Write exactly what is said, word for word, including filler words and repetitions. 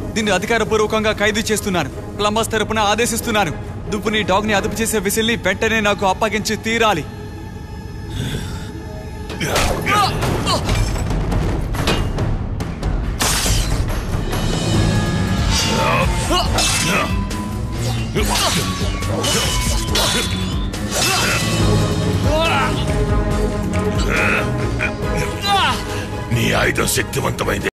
దీన్ని అధికారపూర్వకంగా ఖైదు చేస్తున్నాను. క్లంబస్ తరపున ఆదేశిస్తున్నాను. నువ్వు నీ డాగ్ ని అదుపు చేసే విసిల్ని వెంటనే నాకు అప్పగించి తీరాలి. నీ ఆయుధం శక్తివంతమైంది.